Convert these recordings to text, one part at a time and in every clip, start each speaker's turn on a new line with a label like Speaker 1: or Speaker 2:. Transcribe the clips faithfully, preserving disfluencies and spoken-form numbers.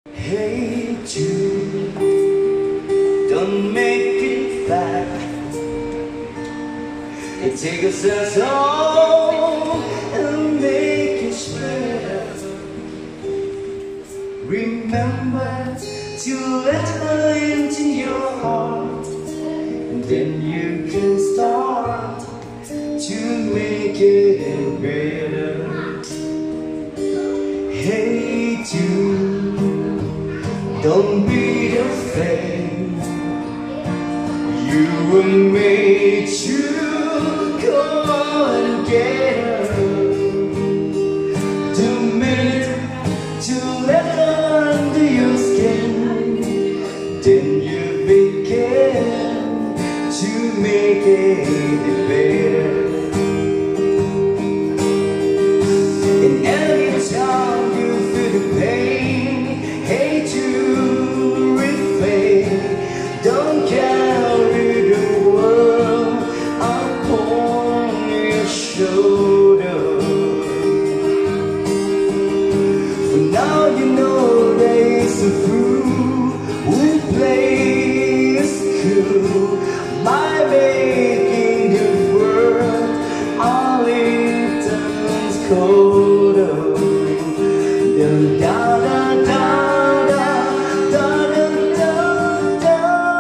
Speaker 1: Hey Jude, don't make it back. It takes us as home and make it better. Remember to let her into your heart, and then you can start to make it better. Hey Jude, don't be afraid. You were made to go and get her. Two minutes to let her under your skin, then you begin to make it better. And every time you feel the pain, hate you refrain. Don't carry the world upon your shoulder. For now you know there's a fool who plays cool by making the world all turns colder. Da da da da da da da da.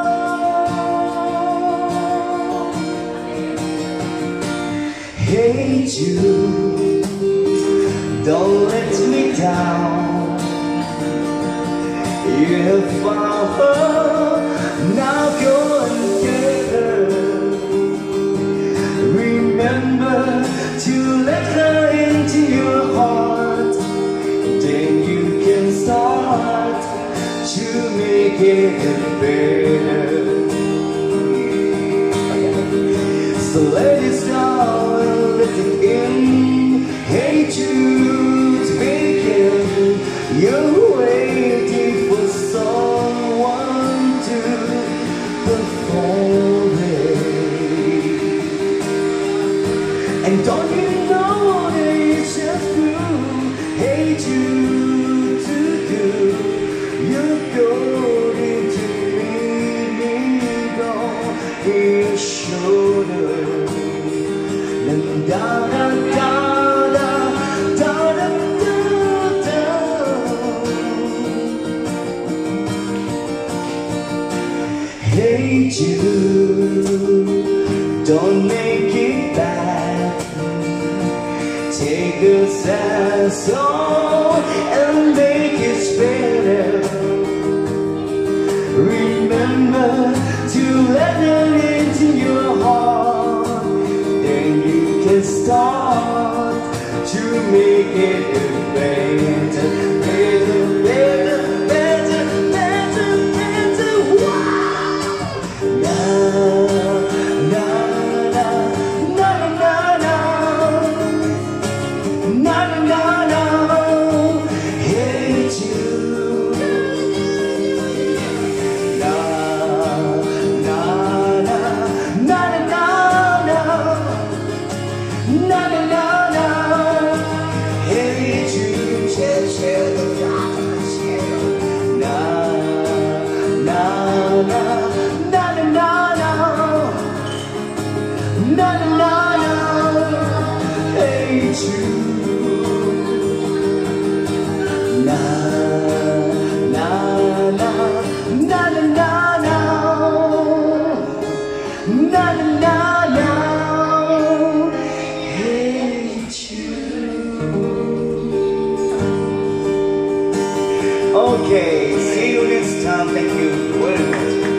Speaker 1: Hey Jude, don't let me down. You have found her, now go and get her. Remember to let her into your heart, then you can start to make it better. So let it down and let it in. Hey Jude, begin. You're waiting for someone to perform it. And don't you know that it's just true? Hey Jude, to do. You're going to leave me on your shoulder. Da da da da da da da da. Hey Jude, don't make it bad. Take a sad song and make it better. Remember to let her into your heart, then you can start to make it better, better, better, better, better, better. Wow! Na na na na na na na na na. Hey Jude. Na na na na na na. Na na na na. Hey Jude, share share the darkness. Na na na na na na na na na na. Hey Jude. Na na na na na na na na na na. Okay, see you next time. Thank you very much.